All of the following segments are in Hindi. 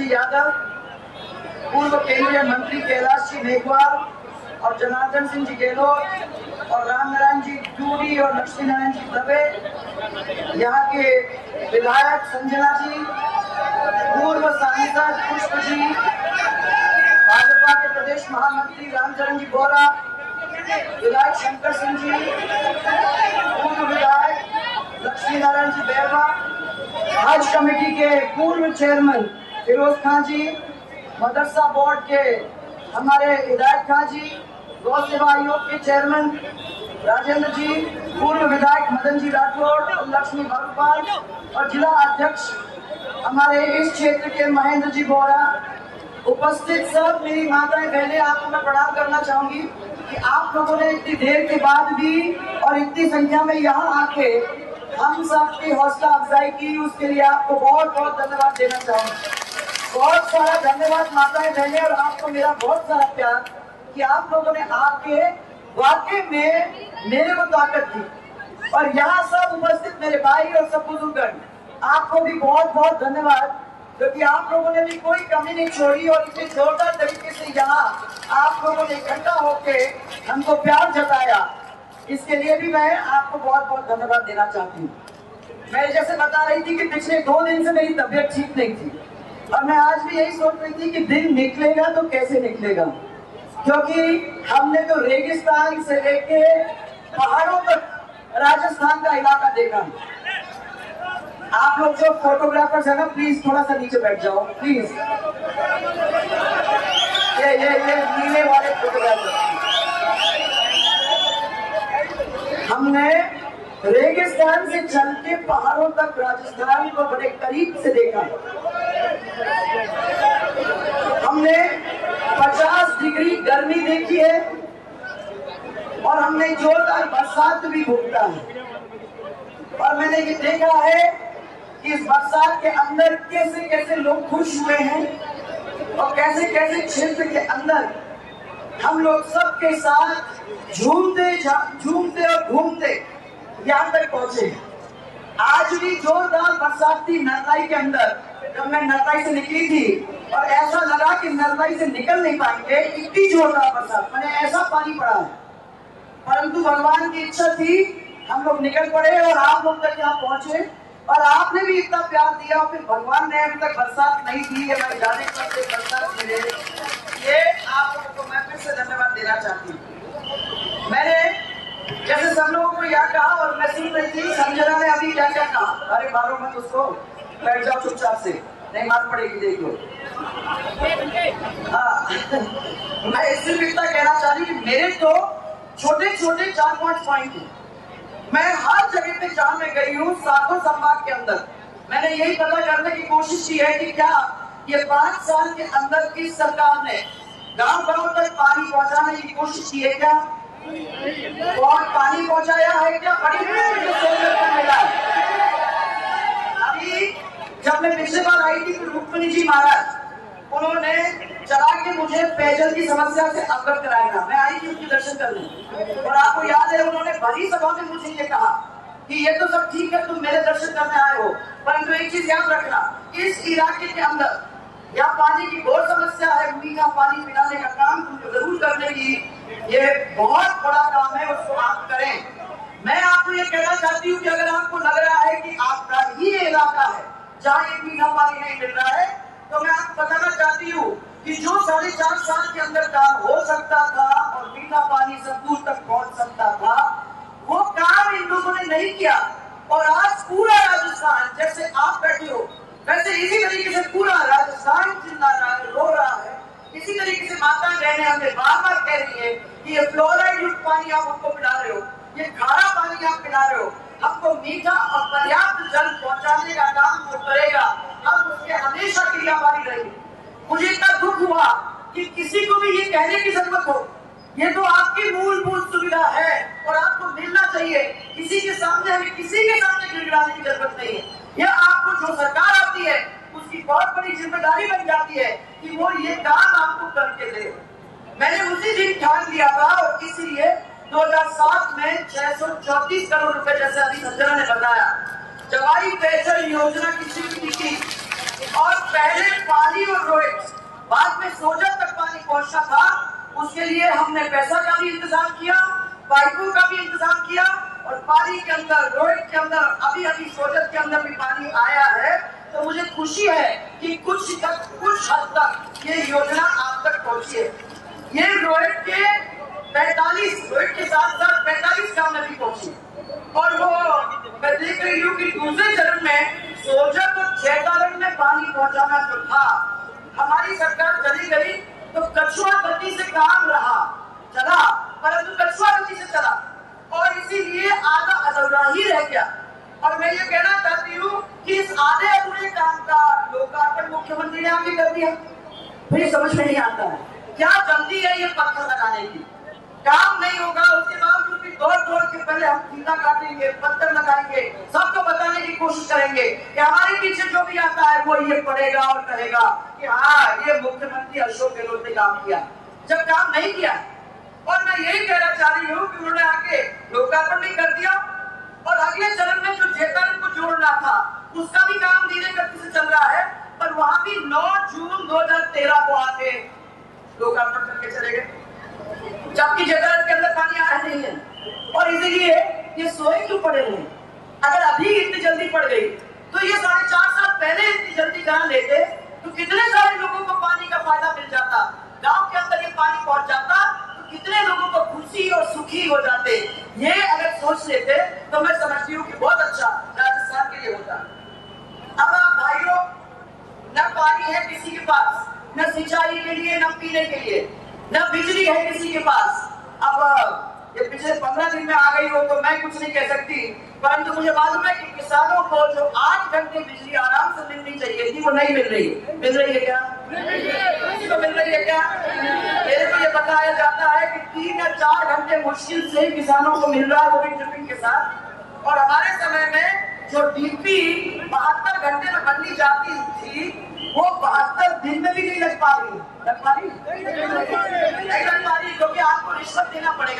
जी यादव, पूर्व केंद्रीय मंत्री कैलाश जी मेघवाल और जनार्दन सिंह जी गहलोत और राम नारायण जी डूडी और लक्ष्मी नारायण जी दवे, यहाँ के विधायक संजना जी, पूर्व सांसद पुष्प जी, भाजपा के प्रदेश महामंत्री रामचरण जी बोरा, विधायक शंकर सिंह जी, पूर्व विधायक लक्ष्मी नारायण जी बैरवा, हज कमेटी के पूर्व चेयरमैन फिरोज खान जी, मदरसा बोर्ड के हमारे हिदायत खान जी, गौ सेवा आयोग के चेयरमैन राजेंद्र जी, पूर्व विधायक मदन जी राठौड़, लक्ष्मी भगवान और जिला अध्यक्ष हमारे इस क्षेत्र के महेंद्र जी बोरा, उपस्थित सब मेरी माताएं बहनें, आपको मैं प्रणाम करना चाहूंगी कि आप लोगों ने इतनी देर के बाद भी और इतनी संख्या में यहाँ आके हम सबकी हौसला अफजाई की, उसके लिए आपको बहुत बहुत धन्यवाद देना चाहूंगी। बहुत सारा धन्यवाद माताएं बहनें, और आपको मेरा बहुत सारा प्यार कि आप लोगों ने आके वाकई में मेरे को ताकत दी। और यहाँ सब उपस्थित मेरे भाई और सब बुजुर्ग, आपको भी बहुत बहुत धन्यवाद, क्योंकि आप लोगों ने भी कोई कमी नहीं छोड़ी और इतने जोरदार तरीके से यहाँ आप लोगों ने इकट्ठा होके हमको प्यार जताया। इसके लिए भी मैं आपको बहुत बहुत धन्यवाद देना चाहती हूँ। मैं जैसे बता रही थी कि पिछले 2 दिन से मेरी तबीयत ठीक नहीं थी, और मैं आज भी यही सोच रही थी कि दिन निकलेगा तो कैसे निकलेगा, क्योंकि हमने तो रेगिस्तान से लेके पहाड़ों तक राजस्थान का इलाका देखा। आप लोग जो फोटोग्राफर्स है ना, प्लीज थोड़ा सा नीचे बैठ जाओ प्लीज। ये नीले वाले फोटोग्राफर, हमने रेगिस्तान से चल के पहाड़ों तक राजस्थान को बड़े करीब से देखा। हमने 50 डिग्री गर्मी देखी है और हमने जोरदार बरसात भी भोगता है। और मैंने ये देखा है कि इस बरसात के अंदर कैसे कैसे लोग खुश हुए हैं और कैसे कैसे क्षेत्र के अंदर हम लोग सबके साथ झूमते और घूमते यहाँ तक पहुंचे। आज भी जोरदार बरसात थी नरलाई के अंदर, जब मैं नरलाई से निकली थी और ऐसा लगा कि नरलाई से निकल नहीं पाएंगे, इतनी जोरदार बरसात, मैंने ऐसा पानी पड़ा है। परंतु भगवान की इच्छा थी, हम लोग निकल पड़े और आप लोग तक यहाँ पहुंचे, और आपने भी इतना प्यार दिया। फिर भगवान ने अभी तक बरसात नहीं दी है, मैं जाने पर से बरसात मिले, ये आप लोगों को मैं फिर से धन्यवाद देना चाहती हूँ। मैंने जैसे सब लोगों को यहाँ कहा और मैं सुन रही थी, संजना ने अभी क्या क्या कहा, अरे मारो मत उसको, बैठ जाओ चुपचाप से, नहीं मार पड़ेगी, देख लो। हाँ मैं इसलिए भी इतना कहना चाह रही कि मेरे तो छोटे छोटे 4-5 पॉइंट हैं। मैं हर जगह पे जहाँ मैं गई हूँ, सातों संभाग के अंदर, मैंने यही पता करने की कोशिश की है कि क्या ये 5 साल के अंदर की सरकार ने गांव-गांव तक पानी पहुंचाने की कोशिश की है क्या? और पानी पहुंचाया है क्या? बड़ी मुश्किल से मिला। अभी जब मैं पिछले बार आई थी तो रुक्मिणी जी महाराज, उन्होंने चला के मुझे पेयजल की समस्या से अवगत कराया। मैं आई थी उनके दर्शन करने, और आपको याद है उन्होंने भरी सभा में मुझे ये कहा कि ये तो सब ठीक है, तुम मेरे दर्शन करने आए हो, परंतु एक चीज याद रखना, इस इलाके के अंदर यहाँ पानी की बहुत समस्या है, मीठा पानी पिलाने का काम तुमको जरूर करने की, ये बहुत बड़ा काम है, उसको आप करें। मैं आपको ये कहना चाहती हूँ कि अगर आपको लग रहा है कि आपका ही इलाका है जहाँ ये मीठा पानी नहीं मिल रहा है, तो मैं आपको बताना चाहती हूँ कि जो 4.5 साल के अंदर काम हो सकता था और मीठा पानी सब दूर तक पहुंच सकता था, वो काम इन लोगों ने नहीं किया। और आज पूरा राजस्थान, जैसे आप बैठे हो वैसे इसी तरीके से पूरा राजस्थान चिल्ला रहा है, रो रहा है। इसी तरीके से माता बहनें हमें बार बार कह रही है कि ये फ्लोराइड युक्त पानी आप हमको पिला रहे हो, ये खारा पानी आप पिला रहे हो, हमको मीठा और पर्याप्त जल पहुंचाने का काम वो करेगा, हम उसके हमेशा क्रियावारी रहेंगे। मुझे इतना दुख हुआ कि किसी को भी ये कहने की जरूरत हो, ये तो आपकी मूलभूत सुविधा है और आपको मिलना चाहिए। किसी के सामने हमें किसी के सामने गिड़गिड़ाने की जरूरत नहीं है। यह आपको जो सरकार आती है उसकी बहुत बड़ी जिम्मेदारी बन जाती है कि वो ये काम आपको करके दे। मैंने उसी दिन ठान लिया था और इसीलिए 2007 में 634 करोड़ रुपए, जैसे अभी संजना ने बताया, जवाई पेयजल योजना की स्वीकृति की और पहले पानी और बाद में सोजत तक पानी पहुंचना था, उसके लिए हमने पैसा का भी इंतजाम किया, पाइपों का भी इंतजाम किया, और पानी के अंदर, रोहित के अंदर, अभी अभी सोजत के अंदर भी पानी आया है। तो मुझे खुशी है कि कुछ हद तक ये योजना आप तक पहुंची है। ये रोहित के साथ साथ 45 गांव में भी पहुंची, और वो मैं देख रही हूँ कि दूसरे चरण में सोजत और जैतागढ़ में पानी पहुंचाना जो था, हमारी सरकार चली गई तो कछुआ गति से काम चला, परंतु कछुआ गति से चला, और इसीलिए आधा अधूरा ही रह गया। और मैं ये कहना चाहती हूँ कि इस आधे अधूरे काम का लोकार्पण मुख्यमंत्री ने आगे कर दिया। मुझे समझ में नहीं आता है क्या जल्दी है ये पत्थर लगाने की। काम नहीं होगा, उसके बावजूद भी दौड़ के पहले हम फीता काटेंगे, पत्थर लगाएंगे, सबको बताने की कोशिश करेंगे कि हमारे पीछे जो भी आता है वो ये पढ़ेगा और कहेगा कि हाँ, ये मुख्यमंत्री अशोक गहलोत ने काम किया, जब काम नहीं किया। और मैं यही कहना चाह रही हूँ कि उन्होंने आके लोकार्पण भी कर दिया, और अगले चरण में जो जैतागढ़ को जोड़ना था उसका भी काम धीरे गति से चल रहा है, पर वहां भी 9 जून 2013 को आके लोकार्पण करके चले गए, जबकि जैतागढ़ के अंदर पानी आया नहीं है। और इसीलिए ये सोए क्यों पड़े हैं? अगर अभी इतनी जल्दी पड़ गई तो ये 4.5 साल पहले इतनी जल्दी कहां लेते तो कितने सारे लोगों को पानी का फायदा मिल जाता, गांव के अंदर ये पानी पहुंच जाता तो कितने लोगों को खुशी और सुखी हो जाते। ये अगर सोच लेते तो मैं समझती हूँ कि बहुत अच्छा राजस्थान के लिए होता। अब आप भाइयों, न पानी है किसी के पास, न सिंचाई के लिए, न पीने के लिए, न बिजली है किसी के पास। अब ये पिछले 15 दिन में आ गई हो तो मैं कुछ नहीं कह सकती, परंतु मुझे मालूम है कि किसानों को जो 8 घंटे बिजली आराम से मिलनी चाहिए थी वो नहीं मिल रही है। मिल रही है क्या? किसी को मिल रही है क्या? मेरे को ये बताया जाता है कि 3 या 4 घंटे मुश्किल से किसानों को मिल रहा है, वो भी ट्रिपिंग के साथ। और हमारे समय में जो डीपी 72 घंटे में बननी जाती थी वो 72 दिन में भी नहीं लग पा रही। लग पा रही? नहीं लग पा रही, क्योंकि आपको रिश्वत देना पड़ेगा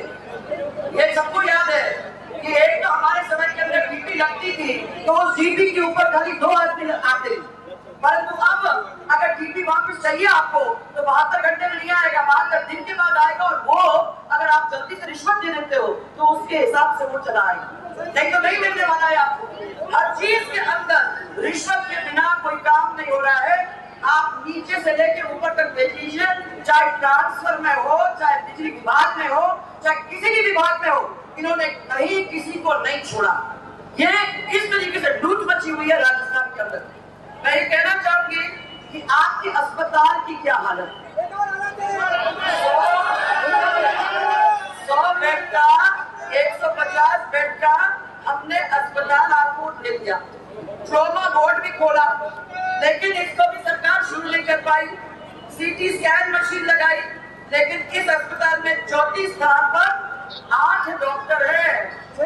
पहले। ये सबको याद है कि एक तो हमारे समय के अंदर डीपी लगती थी तो उस डीपी के ऊपर खाली 2 आदमी आते, परंतु अब अगर डीपी वापस चाहिए आपको तो 72 घंटे में नहीं आएगा, 72 दिन के बाद आएगा। और वो अगर आप जल्दी से रिश्वत दे देते हो तो उसके हिसाब से वो चला आएगा, नहीं तो नहीं मिलने वाला है आपको। हर चीज के अंदर रिश्वत के बिना कोई काम नहीं हो रहा है। आप नीचे से लेके ऊपर तक देख लीजिए, चाहे ट्रांसफर में हो, चाहे बिजली विभाग में हो, चाहे किसी भी विभाग में हो, इन्होंने कहीं किसी को नहीं छोड़ा। ये इस तरीके से लूट मची हुई है राजस्थान के अंदर। मैं ये कहना चाहूंगी कि आपके अस्पताल की क्या हालत है। 100 बेड का, 150 बेड का हमने अस्पताल आपको दे दिया, ट्रॉमा वार्ड भी खोला, लेकिन इसको भी सरकार शुरू नहीं कर पाई। सीटी स्कैन मशीन लगाई, लेकिन इस अस्पताल में 34 स्थान पर 8 डॉक्टर है। तो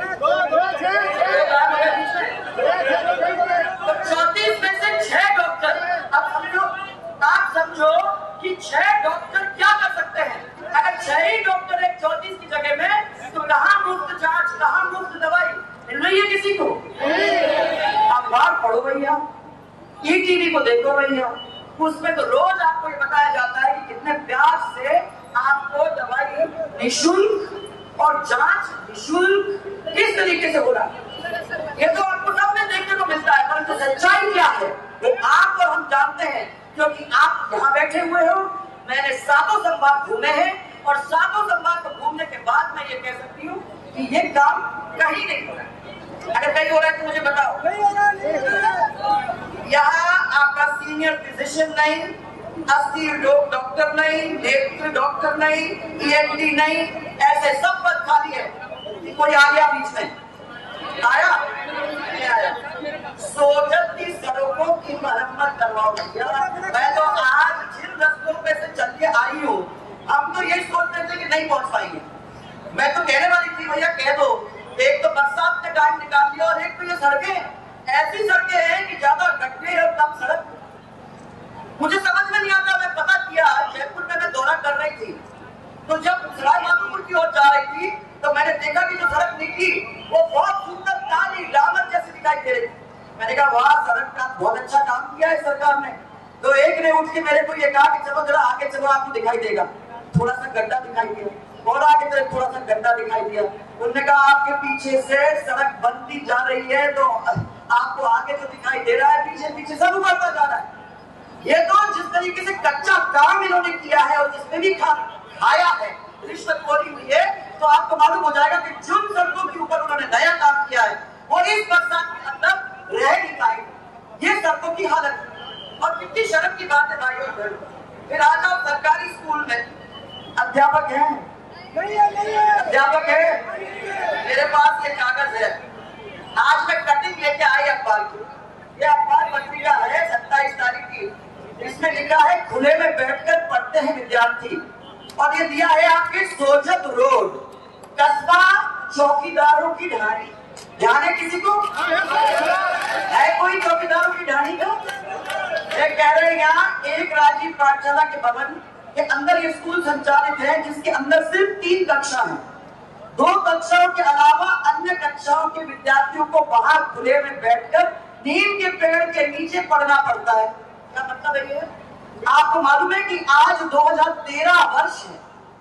34 में से 6 डॉक्टर। अब आप समझो कि 6 डॉक्टर क्या कर सकते हैं। अगर 6 ही डॉक्टर है 34 की जगह में, तो कहाँ मुफ्त जांच, कहाँ मुफ्त दवाई मिल रही है किसी को? अखबार पढ़ो भैया, ईटीवी को देखो भैया, उसमें तो रोज आपको ये बताया जाता है कि कितने प्यार से आपको दवाई निःशुल्क और जांच निःशुल्क किस तरीके से हो रहा है। ये तो आपको सब में देखने को मिलता है, परंतु सच्चाई क्या है वो आप और हम जानते हैं, क्योंकि आप यहाँ बैठे हुए हो। मैंने 7 संभाग घूमे हैं, और 7 संभाग को घूमने के बाद मैं ये कह सकती हूँ कि ये काम कहीं नहीं हो रहा है। अगर कहीं हो रहा है तो मुझे बताओ। यहाँ आपका सीनियर फिजिशियन नहीं, 80 लोग डॉक्टर नहीं, नेत्र डॉक्टर नहीं, ईएनटी नहीं, ऐसे सब पद खाली है। कोई आ गया बीच में? आया? नहीं आया। सोजत की सड़कों की मरम्मत करवाओ भैया। मैं तो आज जिन रस्तों पे से चल के आई हूँ, हम तो ये सोच रहे थे कि नहीं पहुंच पाएंगे। मैं तो कहने वाली थी भैया कह दो, एक तो बरसात के टाइम निकाल दिया, और एक तो ये सड़कें ऐसी सड़कें हैं कि ज्यादा गड्ढे और कम सड़क। मुझे समझ में नहीं आता। मैं पता किया, जयपुर में मैं दौरा कर रही थी, तो जब सराय माधोपुर की ओर जा रही थी तो मैंने देखा कि जो सड़क निकली वो बहुत सुंदर काली डामर जैसी दिखाई दे रही थी। मैंने कहा वाह, सड़क का बहुत अच्छा काम किया है सरकार ने। तो एक ने उठ के मेरे को ये कहा कि चलो जरा आगे चलो, आपको दिखाई देगा। थोड़ा सा गड्ढा दिखाई दिया और आगे चले थोड़ा सा गड्ढा दिखाई दिया। उन्होंने कहा आपके पीछे से सड़क बनती जा रही है, तो आपको आगे तो दिखाई दे रहा है, पीछे पीछे सब उभरता जा रहा है। ये तो जिस तरीके से कच्चा काम इन्होंने किया है और जिसमें भी खाया है, रिश्वतखोरी हुई है, तो आपको मालूम हो जाएगा कि जिन सड़कों के ऊपर उन्होंने नया काम किया है वो इस बरसात के अंदर रह नहीं पाएगी। ये सड़कों की हालत, और कितनी शर्म की बात है भाइयों बहनों। फिर आ जाओ सरकारी स्कूल में, अध्यापक हैं, अध्यापक है। मेरे पास ये कागज है, आज मैं कटिंग लेके आई अखबार की। ये अखबार पत्रिका है 27 तारीख की। इसमें लिखा है खुले में बैठकर पढ़ते हैं विद्यार्थी, और ये दिया है आपके सोजत रोड, कस्बा चौकीदारों की ढाणी। ध्यान है किसी को? है कोई चौकीदारों की ढाणी का? ये कह रहे हैं यहाँ एक राजीव पाठशाला के भवन के अंदर ये स्कूल संचालित है, जिसके अंदर सिर्फ 3 कक्षा है। 2 कक्षाओं के अलावा अन्य कक्षाओं के विद्यार्थियों को बाहर खुले में बैठकर नीम के पेड़ के नीचे पढ़ना पड़ता है। क्या मतलब है ये? आपको मालूम है कि आज 2013 वर्ष है,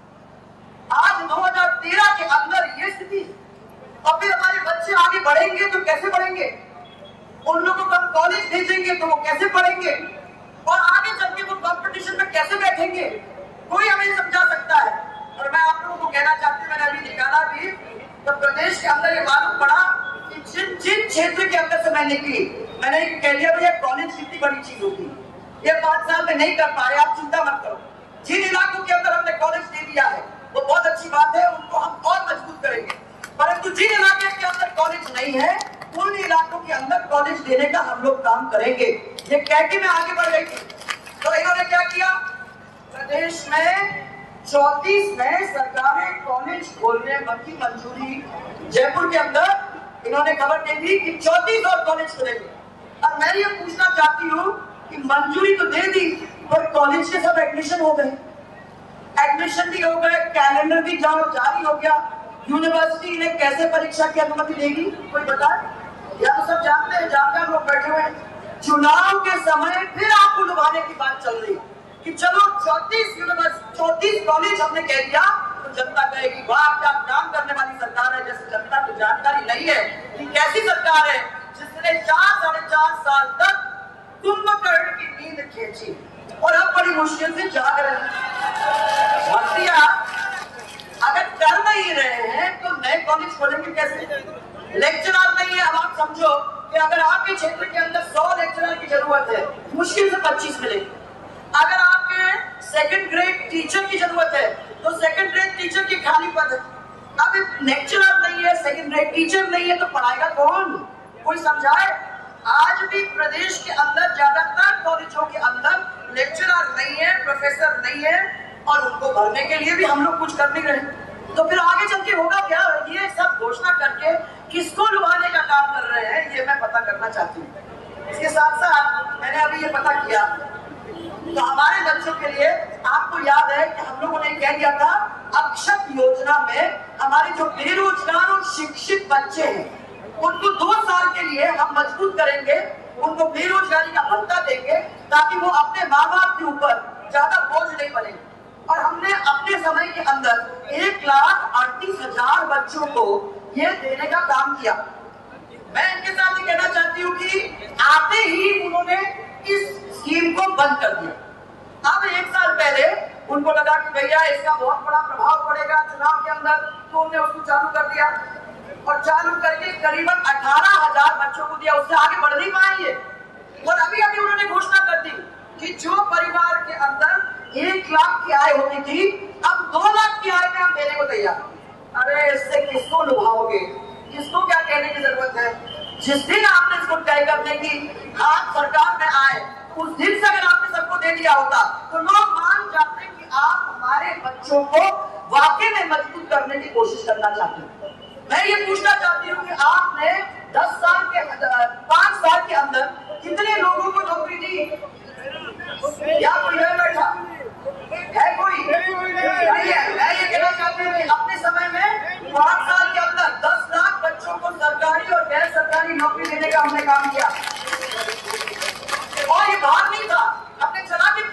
आज 2013 के अंदर ये स्थिति। और फिर हमारे बच्चे आगे बढ़ेंगे तो कैसे बढ़ेंगे? उन लोगों को हम कॉलेज भेजेंगे तो वो कैसे पढ़ेंगे? और आगे चल के वो कंपटीशन में कैसे बैठेंगे? कोई हमें समझा सकता है? और मैं आप लोगों को कहना चाहती हूँ, मैंने अभी निकाला भी, तो प्रदेश के अंदर ये मालूम पड़ा कि जिन क्षेत्र के अंदर से मैं निकली, मैंने कह दिया भैया कॉलेज कितनी बड़ी चीज होगी, ये 5 साल में नहीं कर पा रहे, आप चिंता मत करो। जिन इलाकों के अंदर हमने कॉलेज दे दिया है वो बहुत अच्छी बात है, उनको हम और मजबूत करेंगे। परंतु जिन इलाके के अंदर कॉलेज नहीं है, उन इलाकों के अंदर कॉलेज देने का हम लोग काम करेंगे। ये कह के मैं आगे बढ़ गई थी, तो इन्होंने क्या किया, प्रदेश में 34 नए सरकारी कॉलेज खोलने की मंजूरी। जयपुर के अंदर इन्होंने खबर दे दी कि 34 और कॉलेज खुलेंगे। और मैं ये पूछना चाहती हूँ कि मंजूरी तो दे दी, पर कॉलेज के सब एडमिशन हो गए, एडमिशन भी हो गए, कैलेंडर भी जारी हो गया। यूनिवर्सिटी ने कैसे परीक्षा की अनुमति देगी, कोई बताए? या तो सब जानते हैं, जानकार लोग बैठे हुए हैं। चुनाव के समय फिर आपको लुभाने की बात चल रही कि चलो 34 कॉलेज हमने कह दिया, तो जनता कहेगी वाह क्या काम करने वाली सरकार है। जैसे जनता को जानकारी नहीं है कि कैसी सरकार है जिसने 4-4.5 साल तक कुंभकर्ण की नींद खींची और अब बड़ी मुश्किल से जाग रहे हैं। अगर कर नहीं रहे हैं तो नए कॉलेज खोलेंगे कैसे? लेक्चरर नहीं है। अब आप समझो कि अगर आपके क्षेत्र के अंदर 100 लेक्चरर की जरूरत है, मुश्किल से 25 मिलेंगे। अगर आपके सेकंड ग्रेड टीचर की जरूरत है तो सेकंड ग्रेड टीचर की खाली पद है। अब लेक्चरर नहीं है, सेकंड ग्रेड टीचर नहीं है, तो पढ़ाएगा कौन? कोई समझाए? आज भी प्रदेश के अंदर ज्यादातर कॉलेजों के अंदर लेक्चरर नहीं है, प्रोफेसर नहीं है, और उनको भरने के लिए भी हम लोग कुछ कर नहीं रहे। तो फिर आगे चल के होगा क्या? ये सब घोषणा करके किसको लुभाने का काम कर रहे हैं, ये मैं पता करना चाहती हूँ। इसके साथ साथ मैंने अभी ये पता किया, तो हमारे बच्चों के लिए आपको याद है कि हम लोगों ने कह दिया था अक्षत योजना में हमारे जो बेरोजगार और शिक्षित बच्चे हैं उनको 2 साल के लिए हम मजबूत करेंगे, उनको बेरोजगारी का भत्ता देंगे ताकि वो अपने माँ बाप के ऊपर ज्यादा बोझ नहीं बने। और हमने अपने समय के अंदर 1,38,000 बच्चों को ये देने का काम किया। मैं इनके साथ ये कहना चाहती हूँ कि आते ही उन्होंने इस स्कीम को बंद कर दिया। अब 1 साल पहले उनको लगा कि भैया इसका बहुत बड़ा प्रभाव पड़ेगा चुनाव के अंदर, तो उन्होंने उसको चालू कर दिया और चालू करके करीबन 18,000 बच्चों को दिया। उससे आगे बढ़ नहीं पाएंगे। और अभी उन्होंने घोषणा कर दी कि जो परिवार के अंदर 1 लाख की आय होती थी, अब 2 लाख की आय में हम देने को तैयार। अरे इससे किसको लुभाओगे? किसको क्या कहने की जरूरत है? जिस दिन आपने इसको तय करने की आप सरकार में आए, उस दिन से अगर आपने सबको दे दिया होता तो लोग मान जाते कि आप हमारे बच्चों को वाकई में मजबूत करने की कोशिश करना चाहते हैं। मैं ये पूछना चाहती हूँ कि आपने 5 साल के अंदर कितने लोगों को नौकरी दी? या कोई है बैठा है? कोई नहीं है। मैं ये कहना चाहती हूँ कि अपने समय में 5 साल के अंदर 10 लाख बच्चों को सरकारी और गैर सरकारी नौकरी देने का हमने काम किया। और ये बात नहीं था, हमने चला के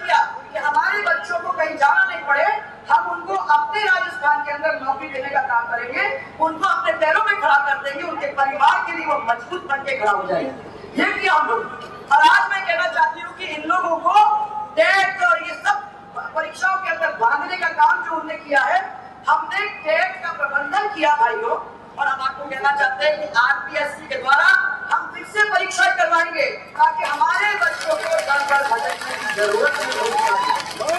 खड़ा हो जाएगा। ये किया हम लोग। और आज मैं कहना चाहती हूँ कि इन लोगों को टेट और ये सब परीक्षाओं के अंदर भागने का काम जो उन्होंने किया है, हमने टेट का प्रबंधन किया भाइयों। और हम आपको कहना चाहते हैं कि आरपीएससी के द्वारा हम फिर से परीक्षाएं करवाएंगे ताकि हमारे बच्चों को दर दर भटकने की जरूरत नहीं होगी।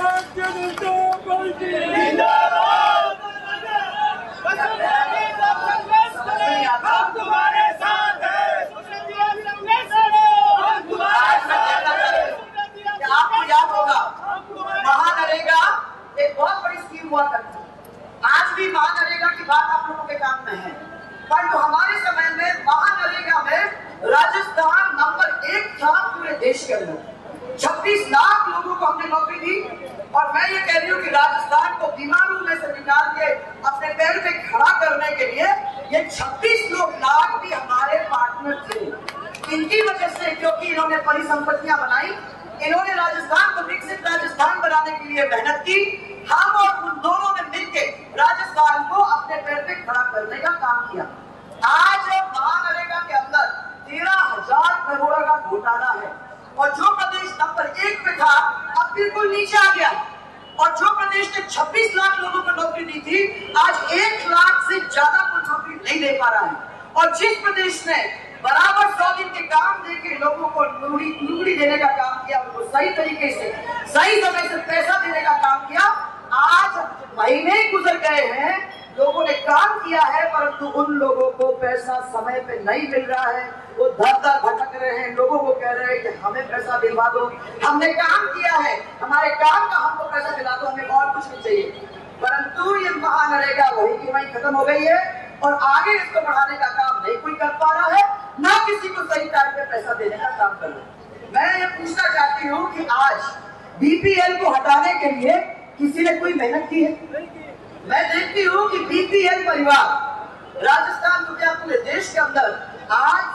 आपको याद होगा महानरेगा एक बहुत बड़ी स्कीम हुआ करती है। आज भी महानरेगा की बात आप लोगों के काम में है, परंतु हमारे समय में महानरेगा में राजस्थान नंबर 1 था पूरे देश के अंदर। 26 लाख लोगों को हमने नौकरी दी। और मैं ये कह रही हूँ कि राजस्थान को बीमारू में से निकाल के अपने पैर पे खड़ा करने के लिए ये 26 लाख भी हमारे पार्टनर थे। इनकी वजह से, क्योंकि इन्होंने परिसंपत्तियां बनाई, इन्होंने राजस्थान को विकसित राजस्थान बनाने के लिए मेहनत की। हम और उन दोनों ने मिलकर राजस्थान को अपने पैर पे खड़ा करने का काम किया। आज महानरेगा के अंदर 13,000 करोड़ का घोटाला है और जो प्रदेश नंबर 1 पे था अब बिल्कुल नीचे आ गया। और जो प्रदेश ने 26 लाख लोगों को नौकरी दी थी, आज 1 लाख से ज्यादा को नौकरी नहीं दे पा रहा है। और जिस प्रदेश ने बराबर 100 दिन के काम देके लोगों को नौकरी देने का काम किया, उनको सही तरीके से सही समय से पैसा देने का काम किया, आज महीने गुजर गए हैं, लोगों ने काम किया है, परंतु उन लोगों को पैसा समय पे नहीं मिल रहा है। वो दर दर भटक रहे हैं, लोगों को कह रहे हैं कि हमें पैसा दिलवा दो, हमने काम किया है, हमारे काम का हमको पैसा दिला दो, हमें और कुछ नहीं चाहिए। परंतु ये महानरेगा वही की वही खत्म हो गई है और आगे इसको बढ़ाने का काम नहीं कोई कर पा रहा है, ना किसी को सही टाइम पे पैसा देने का काम कर रहा है। मैं ये पूछना चाहती हूँ कि आज बीपीएल को हटाने के लिए किसी ने कोई मेहनत की है? मैं देखती हूँ कि बीपीएल परिवार राजस्थान को क्या पूरे देश के अंदर आज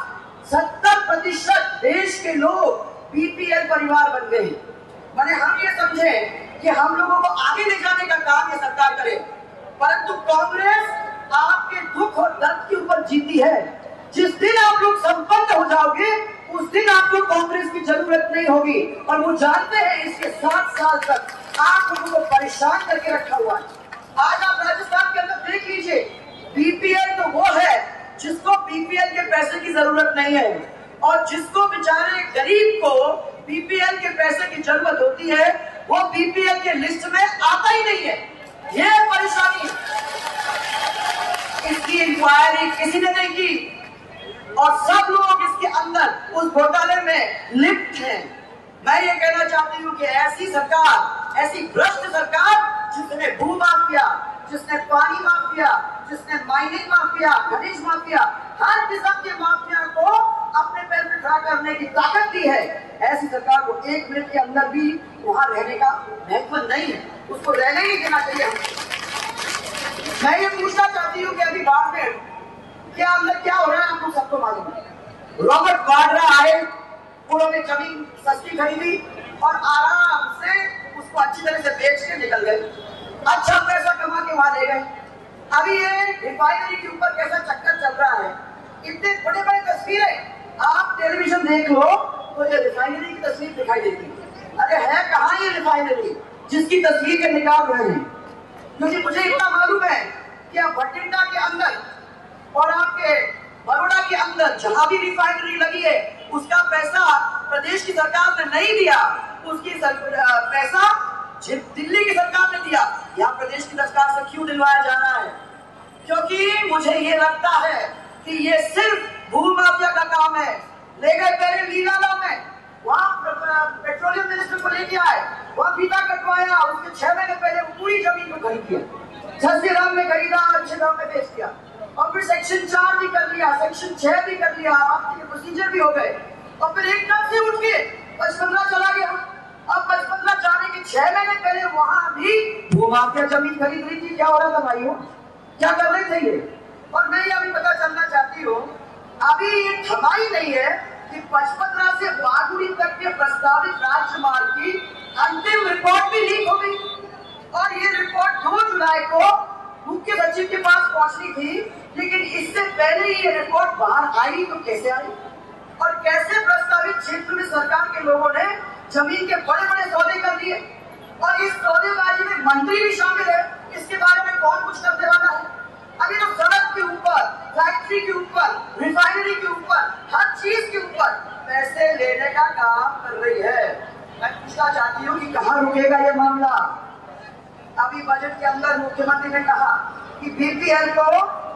70% देश के लोग बीपीएल परिवार बन गए। मैंने हम ये समझे कि हम लोगों को आगे ले जाने का काम ये सरकार करे, परंतु कांग्रेस आपके दुख और दर्द के ऊपर जीती है। जिस दिन आप लोग संपन्न हो जाओगे उस दिन आपको कांग्रेस की जरूरत नहीं होगी। और वो जानते हैं इसके 7 साल तक आप लोगों को परेशान करके रखा हुआ है। आज आप राजस्थान के अंदर देख लीजिए, बीपीएल तो वो है जिसको बीपीएल के पैसे की जरूरत नहीं है और जिसको बेचारे गरीब को बीपीएल के पैसे की जरूरत होती है वो बीपीएल के लिस्ट में आता ही नहीं है। ये परेशानी, इसकी इंक्वायरी किसी ने नहीं की और सब लोग इसके अंदर उस घोटाले में लिप्त हैं। मैं ये कहना चाहती हूँ कि ऐसी सरकार, ऐसी भ्रष्ट सरकार जिसने भू माफिया, जिसने पानी माफिया, जिसने माइनिंग माफिया, खनिज माफिया, हर किस्म के माफिया को अपने पैर पे खड़ा करने की ताकत दी है, ऐसी सरकार को 1 मिनट के अंदर भी वहां रहने का महत्व नहीं है, उसको रहने ही देना चाहिए। मैं ये पूछना चाहती हूँ कि अभी बाड़मेर के अंदर क्या हो रहा है, आपको सबको मालूम है। रॉबर्ट वाड्रा आए, उन्होंने जमीन सस्ती खरीदी और आराम से उसको अच्छी तरह से बेच के निकल गए, अच्छा पैसा कमा के वहां ले गए। अभी ये रिफाइनरी के ऊपर कैसा चक्कर चल रहा है, इतने बड़े बड़े तस्वीरें आप टेलीविजन देख लो तो ये रिफाइनरी की तस्वीर दिखाई देती है। अरे है कहाँ ये रिफाइनरी जिसकी तस्वीर के निकाल रहे हैं? क्योंकि मुझे इतना मालूम है कि आप भटिंडा के अंदर और आपके बड़ौदा के अंदर जहां भी रिफाइनरी लगी है उसका पैसा प्रदेश की सरकार ने नहीं दिया, उसकी पैसा दिल्ली की सरकार ने दिया। यहाँ प्रदेश की सरकार से क्यों दिलवाया जा रहा है? क्योंकि मुझे ये लगता है कि ये सिर्फ भू माफिया का काम है। ले गए पहले लीलाला में, वहाँ पेट्रोलियम मिनिस्टर को लेके आए, वहाँ फीता कटवाया, उसके 6 महीने पहले वो पूरी जमीन को खरीद किया, सस्ते दाम में खरीदा, अच्छे दाम में बेच दिया और फिर सेक्शन 4 भी कर लिया, सेक्शन 6 भी कर लिया, आपके प्रोसीजर भी हो गए और फिर एकदम से उठ के 55 चला गया। अब 55 जाने के 6 महीने पहले वहां भी भूमाफिया जमीन खरीद रही थी। क्या हो रहा था भाइयों, क्या कर रहे थे ये? और मैं ये अभी पता चलना चाहती हूँ, अभी ये थमा ही नहीं है कि 55 से बागुड़ी तक के प्रस्तावित राज्य मार्ग की अंतिम रिपोर्ट भी लीक हो गई और ये रिपोर्ट 2 जुलाई को मुख्य सचिव के पास पहुंचनी थी, लेकिन इससे पहले ये रिपोर्ट बाहर आई तो कैसे आई? और कैसे प्रस्तावित क्षेत्र में सरकार के लोगों ने जमीन के बड़े बड़े सौदे कर दिए और इस सौदेबाजी में मंत्री भी शामिल है। इसके बारे में कौन कुछ करने वाला है? अभी तो सड़क के ऊपर, फैक्ट्री के ऊपर, रिफाइनरी के ऊपर, हर चीज के ऊपर पैसे लेने का काम कर रही है। मैं पूछना चाहती हूँ कि कहाँ रुकेगा ये मामला? अभी बजट के अंदर मुख्यमंत्री ने कहा कि बीपीएल को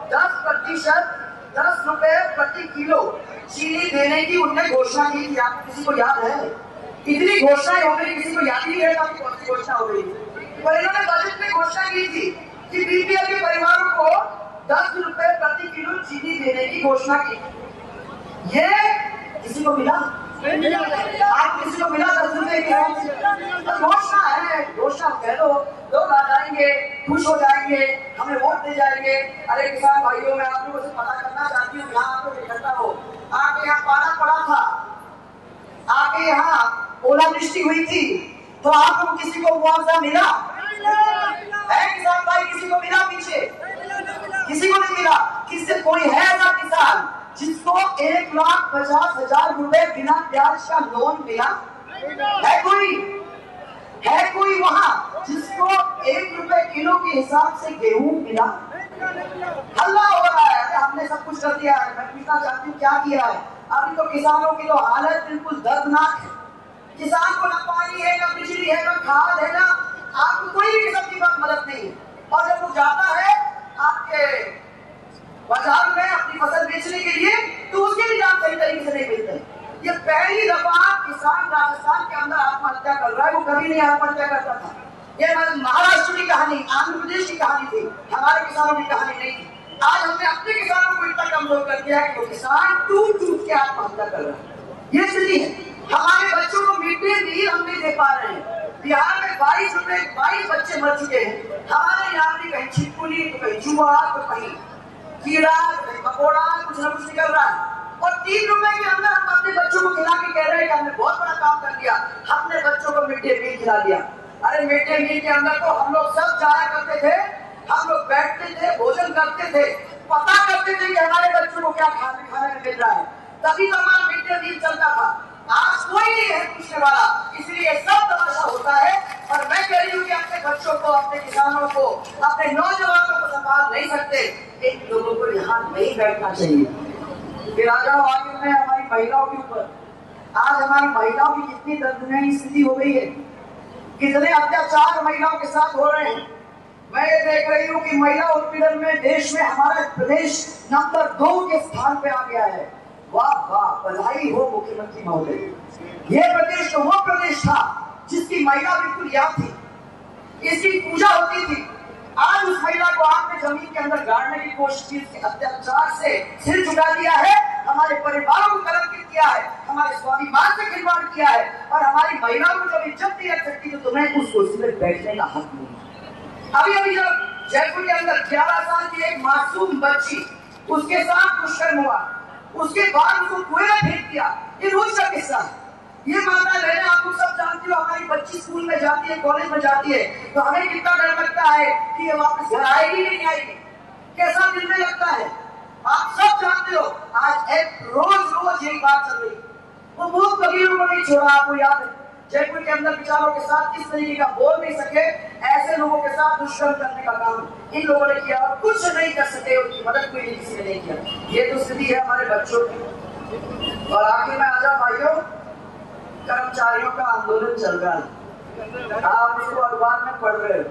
10% 10 रुपए प्रति किलो चीनी देने की उनने घोषणा की थी। आप किसी को याद है? इतनी घोषणाएं हो गई, किसी को याद ही नहीं है कौन सी घोषणा हो गई। पर इन्होंने बजट में घोषणा की थी कि बीपीएल के परिवारों को 10 रुपए प्रति किलो चीनी देने की घोषणा की। ये किसी को मिला? आप किसी को मिला 10 रुपए की? घोषणा है, घोषणा कह दो, लोग आ जाएंगे, खुश हो जाएंगे, हमें वोट दे जाएंगे। अरे किसान भाइयों, मैं आप लोगों से पता करना चाहती हूँ, यहाँ आप लोग इकट्ठा हो। आपके यहाँ पाला पड़ा था, आपके यहाँ ओलावृष्टि हुई थी, तो आपको किसी को मुआवजा मिला है? किसान भाई, किसी को मिला? पीछे किसी को नहीं मिला। किससे कोई है ऐसा किसान जिसको 1,50,000 रुपए बिना ब्याज का लोन मिला? है कोई? है कोई वहां जिसको 1 रुपए किलो के हिसाब से गेहूं मिला? हल्ला हो रहा है, हमने सब कुछ कर दिया है। मैं पूछना चाहती हूँ, क्या किया है? अभी तो किसानों की तो हालत बिल्कुल दर्दनाक है। किसान को ना पानी है, ना बिजली है, ना खाद है, ना आपको कोई भी किस्म की मदद नहीं है। और जब वो जाता है आपके बाजार में अपनी फसल बेचने के लिए, तो उसके भी दाम सही तरीके से नहीं मिलते। ये पहली दफा किसान राजस्थान के अंदर आत्महत्या कर रहा है। वो कभी नहीं आत्महत्या करता था। ये महाराष्ट्र की कहानी, आंध्र प्रदेश की कहानी थी, हमारे किसानों की कहानी नहीं थी। आज हमने अपने किसानों को इतना कमजोर कर दिया है कि वो किसान टूट टूट के आत्महत्या कर रहा है। ये स्थिति है। हमारे बच्चों को मिड डे मील हम नहीं दे पा रहे हैं। बिहार में 22 बच्चे मर चुके हैं। हमारे यहाँ भी कहीं छिपकली, तो कहीं चूहा, तो कहीं कीड़ा, तो कहीं मकोड़ा, कुछ न कुछ निकल रहा है। और 3 रुपए के अंदर हम अपने बच्चों को खिला के कह रहे हैं कि हमने बहुत बड़ा काम कर दिया, हमने बच्चों को मिड डे मील खिला दिया। अरे मिड डे मील के अंदर तो हम लोग सब जाया करते थे, हम लोग बैठते थे, भोजन करते थे, पता करते थे कि हमारे बच्चों को क्या खाने में मिल रहा है, तभी तो हमारा मिड डे मील चलता था। आज कोई नहीं है पूछने वाला, इसलिए सब तमाशा होता है। और मैं कह रही हूँ कि अपने बच्चों को, अपने किसानों को, अपने नौजवानों को संभाल नहीं सकते, इन लोगों को यहाँ नहीं बैठना चाहिए। फिर आ जाओ आगे में हमारी महिलाओं के ऊपर। आज हमारी महिलाओं की कितनी दर्दनाक स्थिति हो गई है, कितने अत्याचार महिलाओं के साथ हो रहे हैं। मैं ये देख रही हूँ कि महिला उत्पीड़न में देश में हमारा प्रदेश नंबर 2 के स्थान पे आ गया है। वाह वाह, बधाई हो मुख्यमंत्री महोदय। यह प्रदेश तो वो प्रदेश था जिसकी महिला बिल्कुल याद थी, इसकी पूजा होती थी। आज उस महिला को आपने जमीन के अंदर गाड़ने की कोशिश की, अत्याचार से सिर झुका दिया है, हमारे परिवारों को कलंकित किया है, हमारे स्वाभिमान से खिलवाड़ किया है, और हमारी महिलाओं को जब इज्जत नहीं रख सकती तो तुम्हें उस कुर्सी पर बैठने का हक नहीं। अभी अभी जब जयपुर के अंदर 11 साल की एक मासूम बच्ची, उसके साथ दुष्कर्म हुआ, उसके बाद उसको कुएं में फेंक दिया। ये रोज का किस्सा है। ये मामला है, आप लोग सब जानते हो। हमारी बच्ची स्कूल में जाती है, कॉलेज में जाती है, तो हमें कितना डर लगता है कि ये वापस घर आएगी नहीं आएगी, कैसा दिल में लगता है। आप सब जानते हो। आज एक रोज यही बात चल रही। वो बहुत कबीरों को नहीं छोड़ा, आपको याद है जयपुर के अंदर विचारों के साथ किस तरीके का बोल नहीं सके, ऐसे लोगों के साथ दुष्कर्म करने का काम इन लोगों ने किया और कुछ नहीं कर सके, उनकी मदद कोई किसी ने नहीं किया। ये तो स्थिति है हमारे बच्चों की। और आखिर में आजा भाइयों, कर्मचारियों का आंदोलन चल रहा है, आप इसको अखबार में पढ़ रहे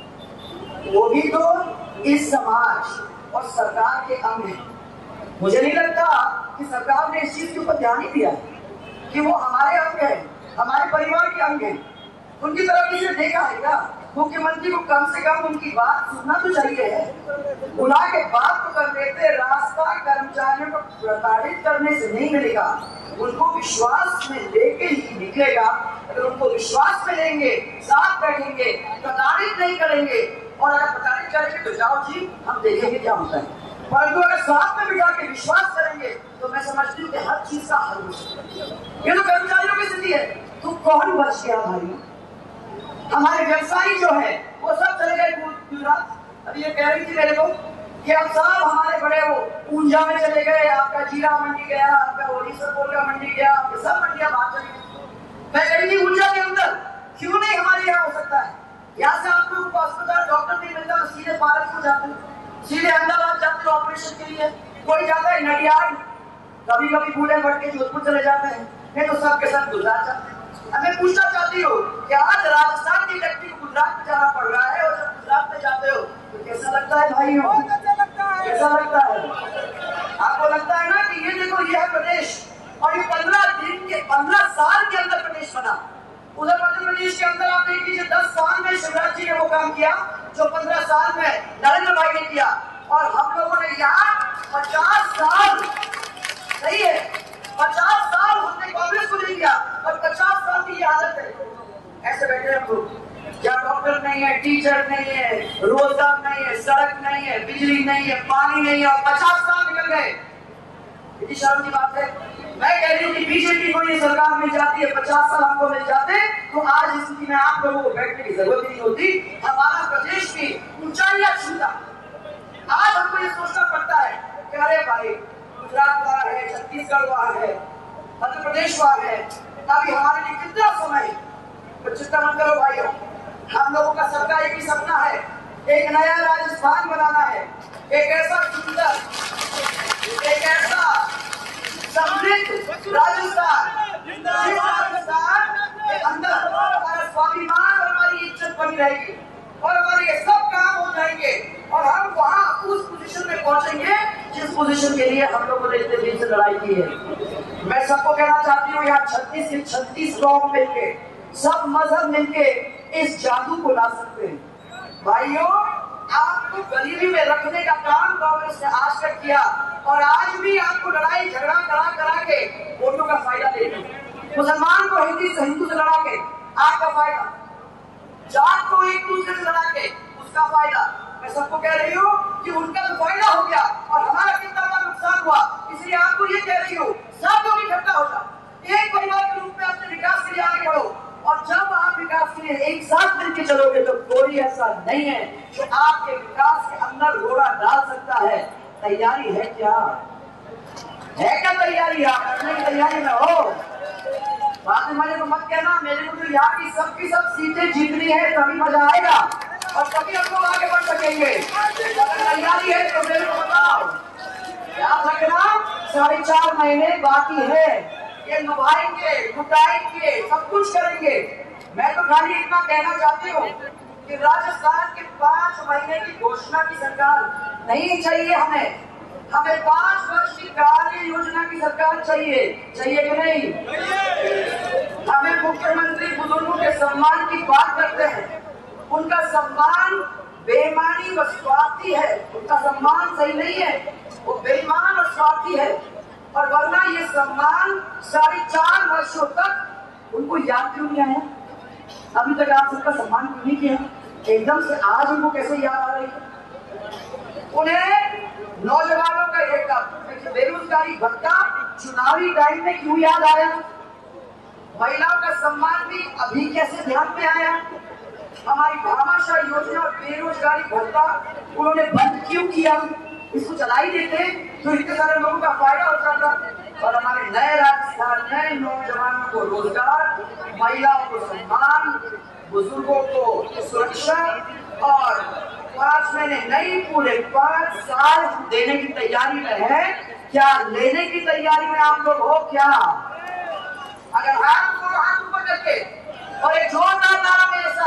हो। वो भी तो इस समाज और सरकार के अंग है। मुझे नहीं लगता कि सरकार ने इस चीज के ऊपर ध्यान ही दिया कि वो हमारे अंग है, हमारे परिवार के अंग है। उनकी तरफ किसी ने देखा है क्या? मुख्यमंत्री को कम से कम उनकी बात सुनना तो चाहिए है। बुला के बात तो कर देते। रास्ता कर्मचारियों को प्रताड़ित करने से नहीं मिलेगा, उनको विश्वास में लेके ही निकलेगा। अगर उनको विश्वास में लेंगे, साथ बैठेंगे, प्रताड़ित नहीं करेंगे, और अगर प्रताड़ित करेंगे तो जाओ जी हम देखेंगे क्या होता है। परंतु अगर साथ में बिठा के विश्वास करेंगे तो मैं समझती हूँ कि हर चीज का हल हो सकता है। ये तो कर्मचारियों की स्थिति है। तो कौन बच गया भाई? हमारे व्यवसायी जो है वो सब चले गए गुजरात। अब ये कह रही थी मेरे को कि अब सब हमारे बड़े वो ऊंझा में चले गए, आपका जीरा मंडी गया, आपका ओडिशा कोलका मंडी गया, आपके सब मंडियां बाहर चली गई। मैं कही थी ऊंझा के अंदर क्यों नहीं हमारे यहाँ हो सकता है? यहाँ से आप लोग को अस्पताल डॉक्टर नहीं मिलता तो सीधे पालकपुर जाते हो, सीधे अहमदाबाद जाते हो ऑपरेशन के लिए, कोई जाता है नडियाद, कभी कभी बूढ़े बढ़ के जोधपुर चले जाते हैं, नहीं तो सब के सब गुजरात जाते हैं। अब मैं पूछना चाहती हूँ कि आज राजस्थान की व्यक्ति को गुजरात में जाना पड़ रहा है और जब गुजरात में जाते हो तो कैसा लगता है भाइयों? कैसा लगता है? आपको लगता है ना कि ये देखो ये है प्रदेश और ये 15 साल के अंदर प्रदेश बना। उधर मध्य प्रदेश के अंदर आप देख लीजिए 10 साल में शिवराज जी ने वो काम किया जो 15 साल में नरेंद्र भाई ने किया, और हम लोगों ने यहाँ 50 साल, सही है, 50 साल हमने कांग्रेस को नहीं किया और 50 साल की ये हालत है। ऐसे बैठे हम लोग जहाँ डॉक्टर नहीं है, टीचर नहीं है, रोजगार नहीं है, सड़क नहीं है, बिजली नहीं है, पानी नहीं है, और 50 साल निकल गए। इतनी शर्म की बात है। मैं कह रही हूँ कि बीजेपी को ये सरकार मिल जाती है, 50 साल हमको मिल जाते तो आज स्थिति में आप लोगों को बैठने की जरूरत नहीं होती, हमारा प्रदेश की ऊंचाइयां छूता। आज हमको ये सोचना पड़ता है कि अरे भाई गुजरात वहां है, छत्तीसगढ़ वहां है, मध्य प्रदेश वहां है, अभी हमारे लिए कितना समय है? तो चिंता मत करो भाइयों, हम लोगों का सबका एक ही सपना है, एक नया राजस्थान बनाना है, एक ऐसा सुंदर, एक ऐसा समृद्ध राजस्थान, जिस राजस्थान के अंदर हमारा स्वाभिमान और हमारी इज्जत बनी रहेगी और हमारे ये सब काम हो जाएंगे और हम वहां उस पोजीशन में पहुंचेंगे जिस पोजीशन के लिए हम लोगों ने इतने दिन से लड़ाई की है। मैं सबको कहना चाहती हूँ यहाँ 36 लोग मिलके, सब मजहब मिलके इस जादू को ला सकते हैं। भाइयों, आपको गरीबी में रखने का काम कांग्रेस ने आज तक किया और आज भी आपको लड़ाई झगड़ा करा के वोटों का फायदा लेती है। मुसलमान को हिंदू से लड़ा के आपका फायदा, जात को एक दूसरे से लड़ा के उसका फायदा। मैं सबको कह रही हूँ कि उनका तो फायदा हो गया और हमारा कितना का नुकसान हुआ, इसलिए आपको ये कह रही हूँ सब लोग इकट्ठा हो जाओ, एक परिवार के रूप में अपने विकास के लिए आगे बढ़ो, और जब आप विकास के लिए एक साथ मिलकर चलोगे तो कोई ऐसा नहीं है जो आपके विकास के अंदर घोड़ा डाल सकता है। तैयारी है क्या? है क्या तैयारी? आप करने की तैयारी में हो? बाद में मुझे तो मत कहना, मेरे को तो यहाँ की सब सीटें जीतनी है, तभी मजा आएगा और तभी हम लोग आगे बढ़ सकेंगे। अगर तैयारी है तो मेरे को बताओ। याद रखना 4.5 महीने बाकी है, ये लुभाएंगे, लुटाएंगे, सब कुछ करेंगे। मैं तो खाली इतना कहना चाहती हूँ कि राजस्थान के 5 महीने की घोषणा की सरकार नहीं चाहिए हमें 5 वर्ष की कार्य योजना की सरकार चाहिए कि नहीं? हमें मुख्यमंत्री बुजुर्गों के सम्मान की बात करते हैं, उनका सम्मान बेईमानी व स्वार्थी है, उनका सम्मान सही नहीं है, वो बेईमान और स्वार्थी है। और वरना ये सम्मान 4.5 वर्षों तक उनको याद क्यों नहीं आया? अभी तक आप सबका सम्मान क्यों नहीं किया? एकदम से आज उनको कैसे याद आ रही है? उन्हें नौजवानों का एक बेरोजगारी भत्ता चुनावी टाइम में क्यों याद आया? महिलाओं का सम्मान भी अभी कैसे ध्यान में आया? हमारी भामाशाह योजना और बेरोजगारी भत्ता उन्होंने बंद क्यों किया? इसको चला ही देते तो इतने सारे लोगों का फायदा हो जाता और हमारे नए राजस्थान में नौजवानों को रोजगार, महिलाओं को सम्मान, बुजुर्गों को सुरक्षा और 5 महीने नहीं पूरे 5 साल देने की तैयारी में है। क्या लेने की तैयारी में आप लोग हो क्या? अगर हाथ ऊपर करके और एक जोरदार नारा मेरे साथ